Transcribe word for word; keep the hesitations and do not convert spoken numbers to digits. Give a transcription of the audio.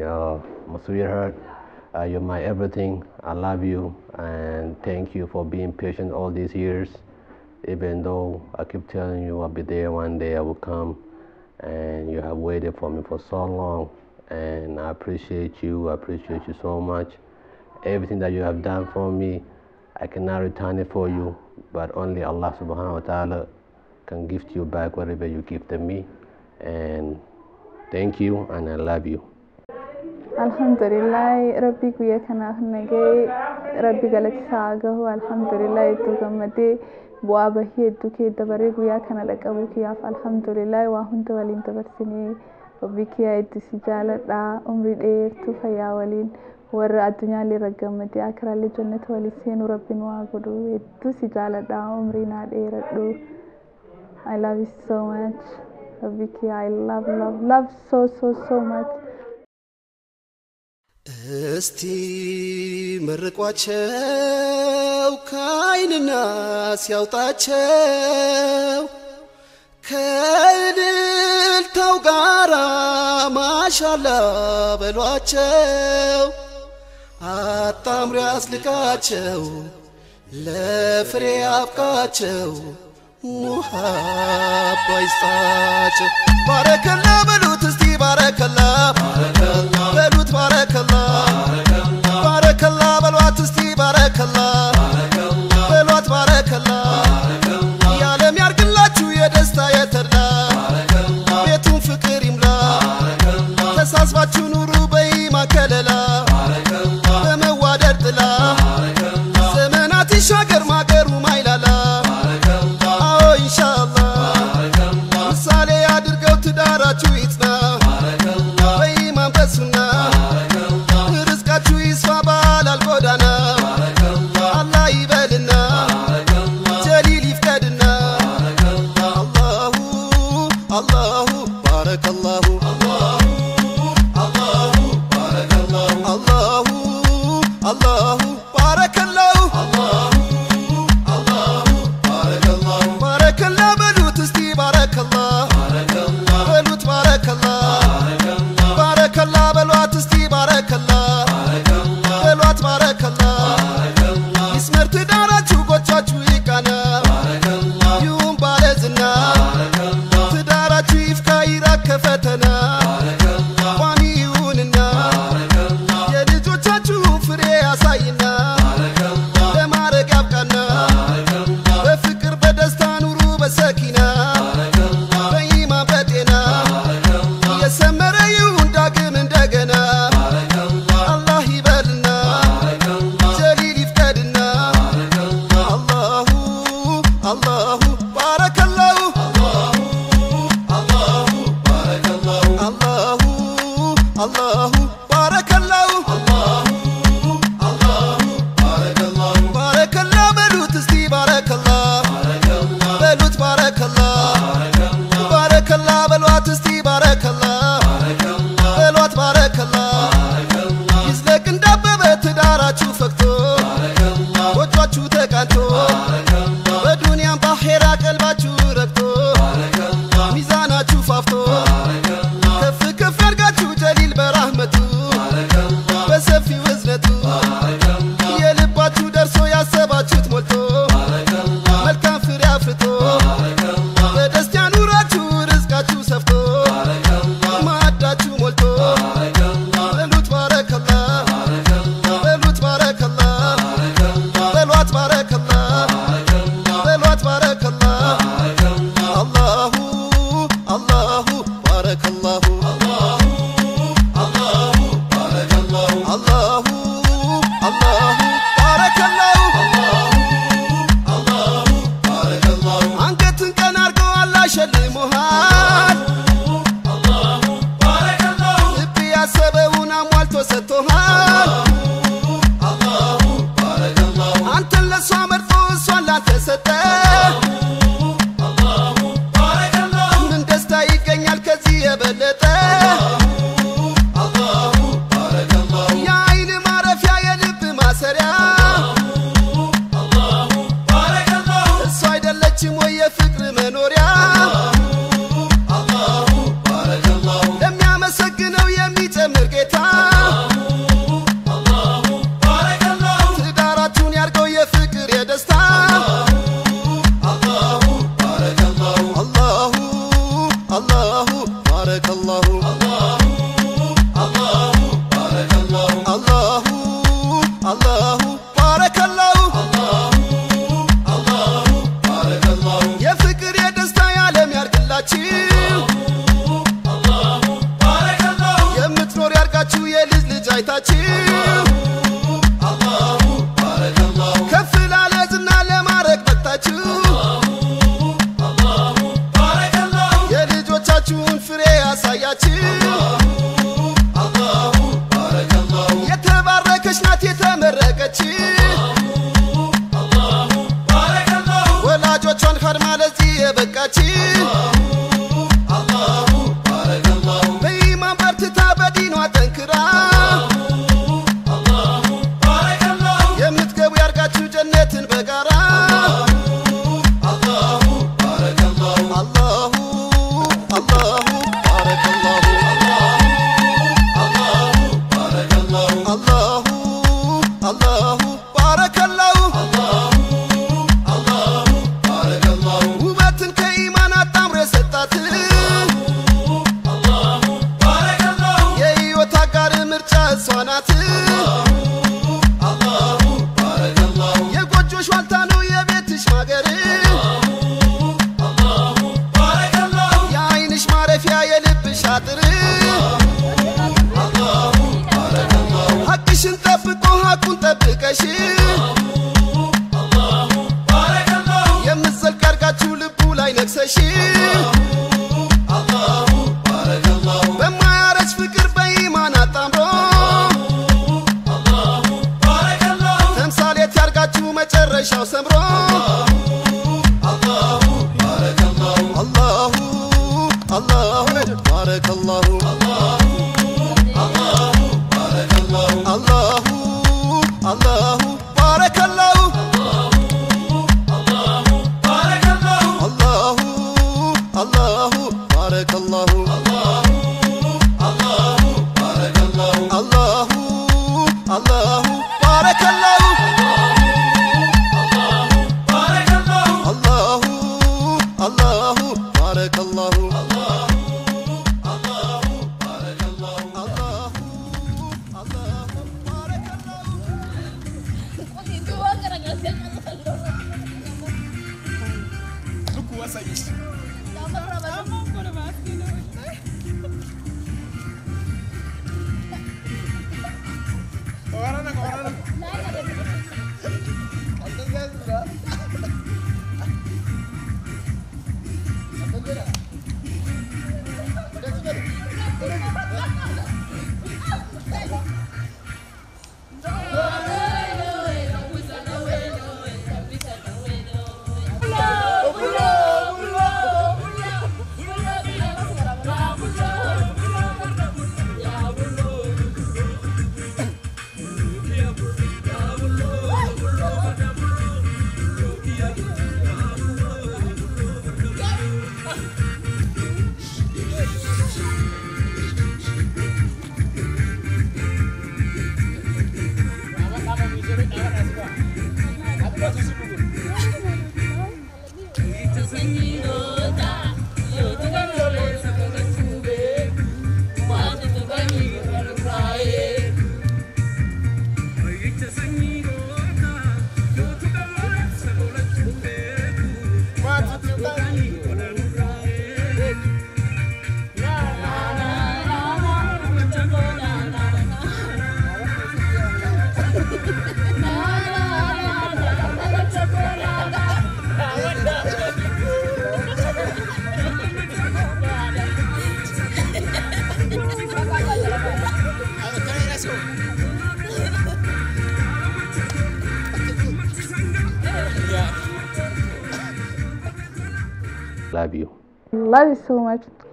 uh, my sweetheart. Uh, you're my everything. I love you, and thank you for being patient all these years. Even though I keep telling you I'll be there one day, I will come, and you have waited for me for so long, and I appreciate you. I appreciate you so much. Everything that you have done for me, I cannot return it for you, but only Allah subhanahu wa ta'ala can gift you back whatever you gifted me. And thank you, and I love you. Alhamdulillah, Rabbi guya kana nagay, Rabbi galat saagahu. Alhamdulillah, itu gamade buaba hi itu ke dabare guya kana lagabu kiyaf. Alhamdulillah, wa hunta walin tabarsini. Rabbi kiya itu sijalat da umri der tu faya walin. Warra adunya li ragamade akra li jannat wali senu Rabbi nuagudu. Itu sijalat da umri na deradu. I love you so much. Rabbi kiya, I love, love, love so, so, so much. እስቲ መርቋቸው ከዓይንና ሲያውጣቸው ከእልልታው ጋራ ማሻአላ በሏቸው አጣምሮ ያስልቃቸው ለፍሬ አብቃቸው ሙሃባ ይስጣቸው ባረከላ በሉት እስቲ ባረከላ በሉት ባረከላ ባረከላ በሏት እስቲ ባረከላ በሏት ባረከላ ያለም ያርግላችሁ የደስታ የተድላ ቤቱን ፍቅር ይምላ ተሳስባችሁ ኑሩ በኢማን ከለላ በመዋደድ ጥላ ዘመናት ይሻገር ማገሩ ማይላላ አዎ ኢንሻአላህ ምሳሌ አድርገው ትዳራችሁ ይጽና በኢማን በሱና ርዝቃችሁ ይስፋ ባላል ጎዳና አላህ ይበልና ጀሊል ይፍቀድና አላሁ አላሁ ባረከላሁ አላሁ አላሁ ባረከላሁ አላሁ አላሁ ባረከላሁ አላሁ አላሁ ባረከላሁ ባረከላ በሉት እስቲ ባረከላ በሉት ባረከላ ባረከላ በሏት እስቲ ባረከላ በሏት ባረከላ ይስመር ትዳራችሁ ጎቻችሁ ይቃና ይሁን ባለዝና ትዳራችሁ ይፍካ ይራቅ ከፈተና ቋሚ ይሁንና የልጆቻችሁ ፍሬ ያሳይና ለማረግ ያብቃና በፍቅር በደስታ ኑሩ በሰኪና በኢማን በጤና የሰመረ ይሁን ዳግም እንደገና አላህ ይበልና ጀሊል ይፍቀድና አላሁ አላሁ ባረከላሁ አላሁ ባረከላሁ አላሁ አላሁ ባረከላሁ አላሁ ባረከላሁ ባረከላ በሉት እስቲ ባረከላ በሉት ባረከላ ባረከላ በሏት እስቲ ባረከላ በሏት ባረከላ ይዝለቅ እንዳበበ ትዳራችሁ ፈክቶ ጎጇችሁ ተቃንቶ በዱንያም ባኼራ ቀልባችሁ ረግቶ ሚዛናችሁ ፋፍቶ ከፍ ከፍ ያርጋችሁ ጀሊል በራህመቱ አይታችሁ አላሁ ባረከላሁ ከፍ ላለ ዝና ለማረግ በታችሁ አላሁ ባረከላሁ የልጆቻችሁን ፍሬ ያሳያችሁ አላሁ ባረከላሁ የተባረከች ናት የተመረቀች አላሁ ባረከላሁ ወላጆቿን ኸድማ ለዚህ የበቃች አላሁ ባረከላሁ በኢማን በርትታ በዲኗ ጠንክራ አላሁ ባረከላሁ የምትገቡ ያርጋችሁ ጀነትን በጋራ አላሁ ባረከላሁ አላሁ አላሁ ባረከላሁ አላሁ ባረከላሁ አላሁ አላሁ ባረከላሁ አላሁ ባረከላሁ ውበትን ከኢማን አጣምሮ የሰጣት አላሁ ባረከላሁ የሕይወት አጋር ምርጫ እሷ ናት አላሁ ባረከላሁ የጎጆሽ ዋልታ ነው የቤትሽ ማገር አላሁ ባረከላሁ የዓይንሽ ማረፊያ የልብሽ አጥር አላሁ ባረከላሁ ሐቅሽን ጠብቆ ሐቁን ጠብቀሽ አላሁ ባረከላሁ የምትዘልቅ አርጋችሁ ልቡ ላይ ነግሰሽ አላሁ ባረከላሁ በማያረጅ ፍቅር በኢማን አጣምሮ አላሁ ባረከላሁ ተምሳሌት ያርጋችሁ መጨረሻው ሰምሮ አላሁ ባረከላሁ አላሁ አላሁ ባረከላሁ አላሁ አላሁ ባረከላሁ አላሁ አላሁ ባረከላሁ አላሁ ባረከላሁ አላሁ አላሁ ባረከላሁ አላሁ አላሁ ባረከላሁ አላሁ አላሁ ባረከላሁ አላሁ አላሁ ባረከላሁ አላሁ አላሁ ባረከላሁ አላሁ አላሁ ባረከላሁ Love you. Love you so much.